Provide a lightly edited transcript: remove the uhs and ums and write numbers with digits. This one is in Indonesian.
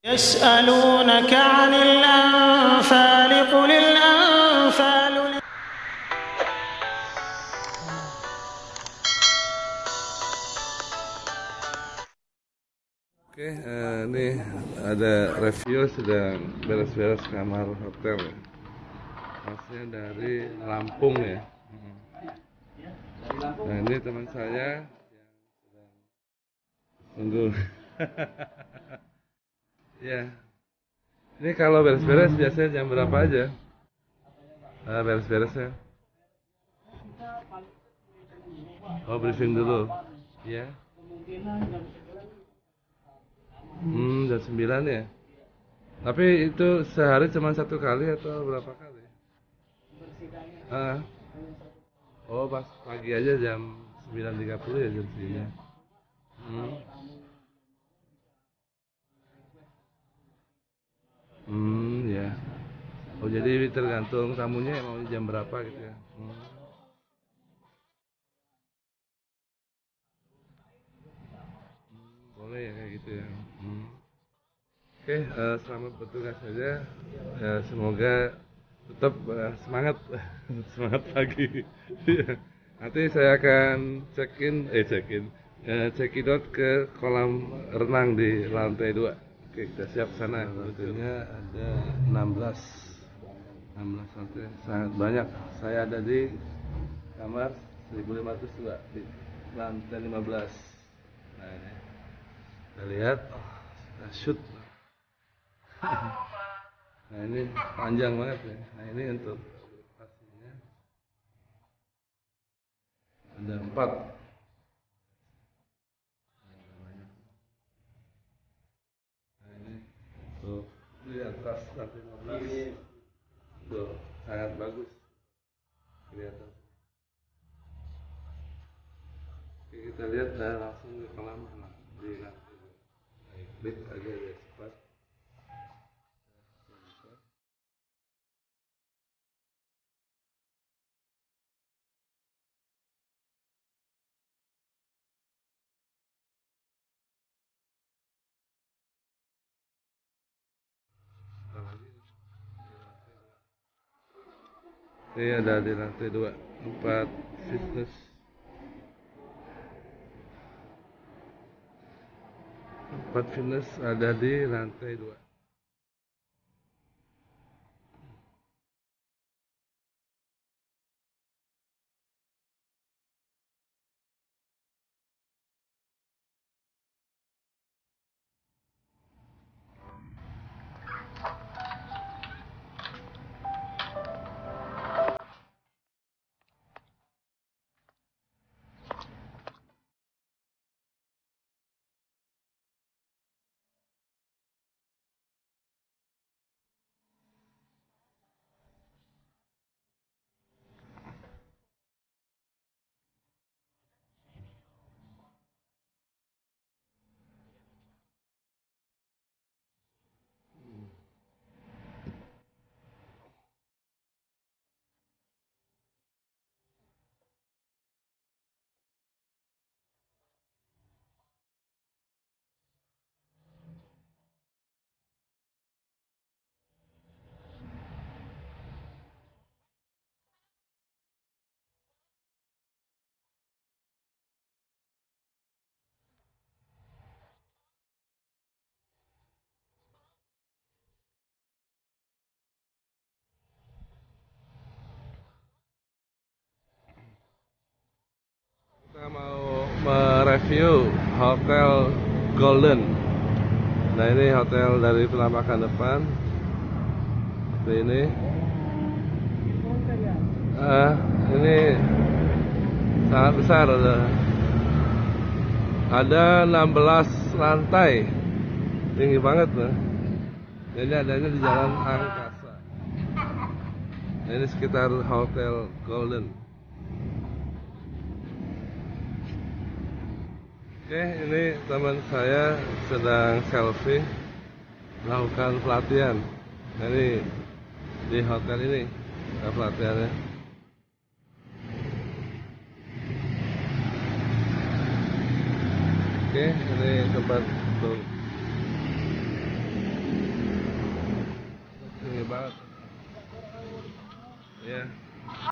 يسألونك عن الأنفال قل الأنفال Oke, ini ada review sedang beres-beres kamar hotel ya. Masnya dari Lampung ya. Nah ini teman saya yang sedang tunggu. Ya, ini kalau beres-beres biasanya jam berapa aja? Beres-beresnya? Oh, briefing dulu. Ya. Jam 9 ya. Tapi itu sehari cuma satu kali atau berapa kali? Oh, pas pagi aja jam 9.30 ya jam segini. Hmm. Ya. Oh, jadi tergantung tamunya mau jam berapa gitu ya. Boleh ya kayak gitu ya. Oke, selamat bertugas saja. Semoga tetap semangat, semangat pagi. Nanti saya akan cekidot ke kolam renang di lantai 2. Oke, kita siap sana. Rutenya ada 16 lantai, sangat banyak. Saya ada di kamar 1502 di lantai 15. Nah ini kita lihat, kita shoot. Nah ini panjang banget ya. Nah ini untuk pastinya ada 4. Nah ini tuh di atas lantai 15 tuh sangat bagus kelihatan. Oke, kita lihat langsung di kolam renang di lantai 2. Baik, klik aja ya cepat. Ini ada di lantai 2, 4 fitness. 4 fitness ada di lantai 2. Kita mau mereview Hotel Golden. Nah ini hotel dari penampakan depan seperti ini. Ini sangat besar, ada 16 lantai, tinggi banget nah. Ini adanya di Jalan Angkasa. Nah, ini sekitar Hotel Golden. Oke, ini teman saya sedang selfie melakukan pelatihan. Nah, ini di hotel ini pelatihannya. Oke, ini tempat tuh. banget. Ya.